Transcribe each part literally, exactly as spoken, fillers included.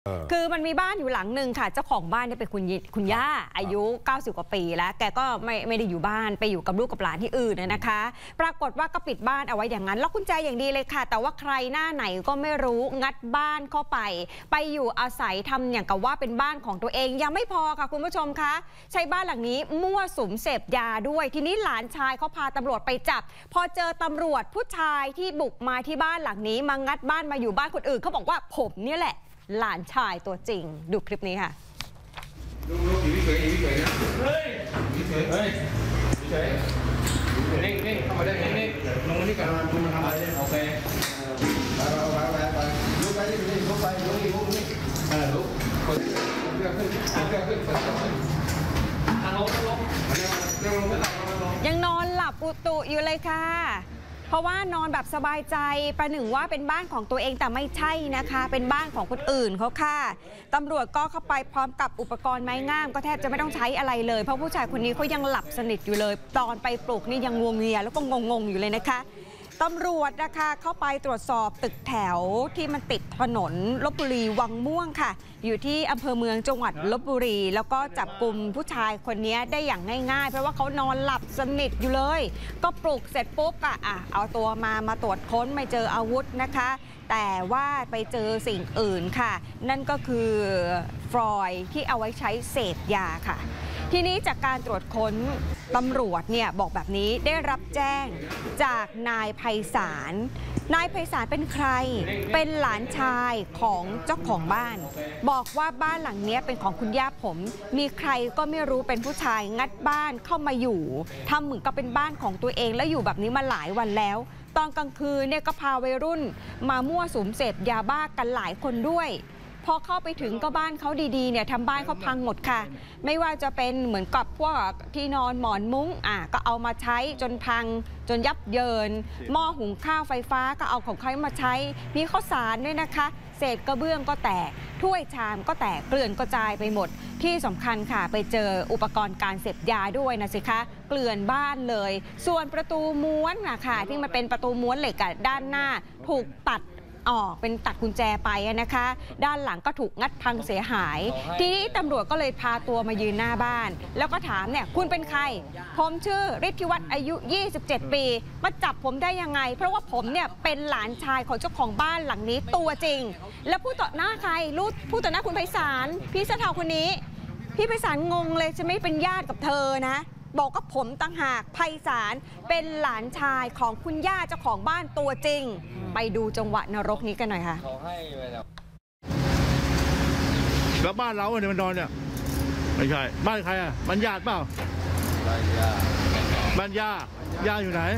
คือมันมีบ้านอยู่หลังหนึ่งค่ะเจ้าของบ้านเนี่ยเป็นคุณคุณย่าอายุเก้าสิบกว่าปีแล้วแกก็ไม่ไม่ได้อยู่บ้านไปอยู่กับลูกกับหลานที่อื่นนะคะปรากฏว่าก็ปิดบ้านเอาไว้อย่างนั้นล็อกกุญแจอย่างดีเลยค่ะแต่ว่าใครหน้าไหนก็ไม่รู้งัดบ้านเข้าไปไปอยู่อาศัยทำอย่างกับว่าเป็นบ้านของตัวเองยังไม่พอค่ะคุณผู้ชมคะใช้บ้านหลังนี้มั่วสุมเสพยาด้วยทีนี้หลานชายเขาพาตำรวจไปจับพอเจอตำรวจผู้ชายที่บุกมาที่บ้านหลังนี้มางัดบ้านมาอยู่บ้านคนอื่นเขาบอกว่าผมเนี่ยแหละหลานชายตัวจริงดูคลิปนี้ค่ะลูกๆอยู่เฉยๆอยู่เฉยๆนะเฮ้ยอยู่เฉยๆเฮ้ยอยู่เฉยๆนิ่งๆเข้ามาได้นิ่งๆลงมานี่ก่อนลงมาทำอะไรเนี่ยโอเคไปไปไปไปลุกไปนี่ลุกไปลุกนี่ลุกนี่เออลุกคนเลือกขึ้นเลือกขึ้นเปิดต่อทางลงทางลงเรื่องลงไม่หลับลงยังนอนหลับอุตุอยู่เลยค่ะเพราะว่านอนแบบสบายใจประหนึ่งว่าเป็นบ้านของตัวเองแต่ไม่ใช่นะคะเป็นบ้านของคนอื่นเขาค่ะตำรวจก็เข้าไปพร้อมกับอุปกรณ์ไม้งามก็แทบจะไม่ต้องใช้อะไรเลยเพราะผู้ชายคนนี้เขายังหลับสนิทอยู่เลยตอนไปปลุกนี่ยังงวงเงียแล้วก็งงๆอยู่เลยนะคะตำรวจนะคะเข้าไปตรวจสอบตึกแถวที่มันติดถนนลพบุรีวังม่วงค่ะอยู่ที่อำเภอเมืองจังหวัดลพบุรีแล้วก็จับกลุ่มผู้ชายคนนี้ได้อย่างง่ายๆเพราะว่าเขานอนหลับสนิทอยู่เลยก็ปลุกเสร็จปุ๊บอ่ะเอาตัวมามาตรวจค้นไม่เจออาวุธนะคะแต่ว่าไปเจอสิ่งอื่นค่ะนั่นก็คือฟลอยด์ที่เอาไว้ใช้เสพยาค่ะทีนี้จากการตรวจค้นตำรวจเนี่ยบอกแบบนี้ได้รับแจ้งจากนายไพศาลนายไพศาลเป็นใครเป็นหลานชายของเจ้าของบ้านบอกว่าบ้านหลังนี้เป็นของคุณย่าผมมีใครก็ไม่รู้เป็นผู้ชายงัดบ้านเข้ามาอยู่ทำเหมือนกับเป็นบ้านของตัวเองแล้วอยู่แบบนี้มาหลายวันแล้วตอนกลางคืนเนี่ยก็พาวัยรุ่นมามั่วสุมเสพยาบ้ากันหลายคนด้วยพอเข้าไปถึงก็บ้านเขาดีๆเนี่ยทำบ้านเขาพังหมดค่ะไม่ว่าจะเป็นเหมือนกับพวกที่นอนหมอนมุ้งอ่ะก็เอามาใช้จนพังจนยับเยินหม้อหุงข้าวไฟฟ้าก็เอาของเขามาใช้มีข้าวสารด้วยนะคะเศษกระเบื้องก็แตกถ้วยชามก็แตกเกลื่อนกระจายไปหมดที่สำคัญค่ะไปเจออุปกรณ์การเสพยาด้วยนะสิคะเกลื่อนบ้านเลยส่วนประตูม้วนนะคะที่มันเป็นประตูม้วนเหล็กด้านหน้าถูกตัดออกเป็นตัดกุญแจไปนะคะด้านหลังก็ถูกงัดพังเสียหายทีนี้ตำรวจก็เลยพาตัวมายืนหน้าบ้านแล้วก็ถามเนี่ยคุณเป็นใครผมชื่อฤทธิวัฒน์อายุยี่สิบเจ็ดปีมาจับผมได้ยังไงเพราะว่าผมเนี่ยเป็นหลานชายของเจ้าของบ้านหลังนี้ตัวจริงแล้วผู้ต่อหน้าใครรู้ผู้ต่อหน้าคุณไพศาลพี่สะเทาคนนี้พี่ไพศาลงงเลยจะไม่เป็นญาติกับเธอนะบอกว่าผมต่างหากไพศาลเป็นหลานชายของคุณย่าเจ้าของบ้านตัวจริงไปดูจังหวะนรกนี้กันหน่อยค่ะแล้วบ้านเราเนี่ยมันนอนเนี่ยไม่ใช่บ้านใครอ่ะบ้านญาติเปล่าบ้านย่าบ้านย่าย่าอยู่ไหน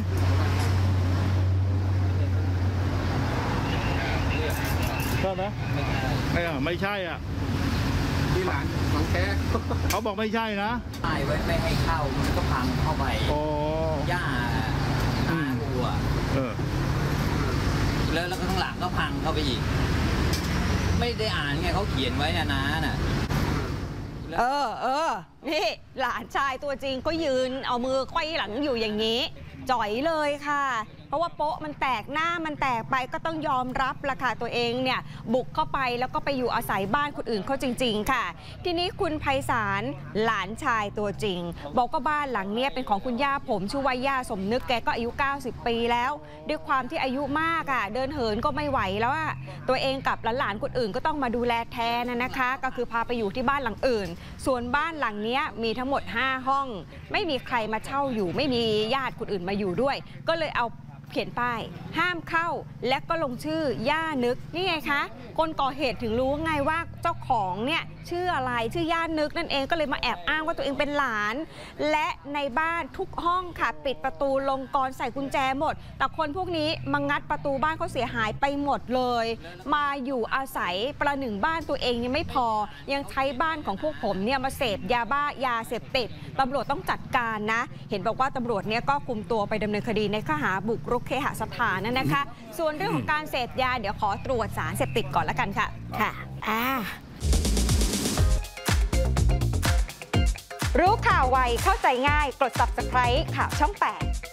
ใช่ไหมไม่ใช่ไม่ใช่อ่ะที่หลานของแท้เขาบอกไม่ใช่นะป้ายไว้ไม่ให้เข้ามันก็พังเข้าไปโอ้ย่าตาหัวเออแล้วแล้วก็ข้างหลังก็พังเข้าไปอีกไม่ได้อ่านไงเขาเขียนไว้นะน้าน่ะเออเออนี่หลานชายตัวจริงก็ยืนเอามือไขว้หลังอยู่อย่างนี้จ่อยเลยค่ะเพราะว่าโป๊ะมันแตกหน้ามันแตกไปก็ต้องยอมรับละค่ะตัวเองเนี่ยบุกเข้าไปแล้วก็ไปอยู่อาศัยบ้านคนอื่นเขาจริงๆค่ะทีนี้คุณไพศาลหลานชายตัวจริงบอกว่าบ้านหลังนี้เป็นของคุณย่าผมชื่อว่าย่าสมนึกแกก็อายุเก้าสิบปีแล้วด้วยความที่อายุมากอ่ะเดินเหินก็ไม่ไหวแล้วอ่ะตัวเองกับหลานๆคนอื่นก็ต้องมาดูแลแทนนะคะก็คือพาไปอยู่ที่บ้านหลังอื่นส่วนบ้านหลังนี้มีทั้งหมดห้าห้องไม่มีใครมาเช่าอยู่ไม่มีญาติคนอื่นมาอยู่ด้วยก็เลยเอาเขียนป้ายห้ามเข้าและก็ลงชื่อย่านึกนี่ไงคะคนก่อเหตุถึงรู้ไงว่าเจ้าของเนี่ยชื่ออะไรชื่อย่านึกนั่นเองก็เลยมาแอบอ้างว่าตัวเองเป็นหลานและในบ้านทุกห้องค่ะปิดประตูลงกรใส่กุญแจหมดแต่คนพวกนี้มางัดประตูบ้านเขาเสียหายไปหมดเลยมาอยู่อาศัยประหนึ่งบ้านตัวเองยังไม่พอยังใช้บ้านของพวกผมเนี่ยมาเสพยาบ้ายาเสพติดตำรวจต้องจัดการนะเห็นบอกว่าตำรวจเนี่ยก็คุมตัวไปดำเนินคดีในข้อหาบุกรุกเคหสถานนั่นนะคะส่วนเรื่องของการเสพยาเดี๋ยวขอตรวจสารเสพติดก่อนละกันค่ะค่ะอ่ารู้ข่าวไวเข้าใจง่ายกด ซับสไครบ์ ข่าวช่องแปด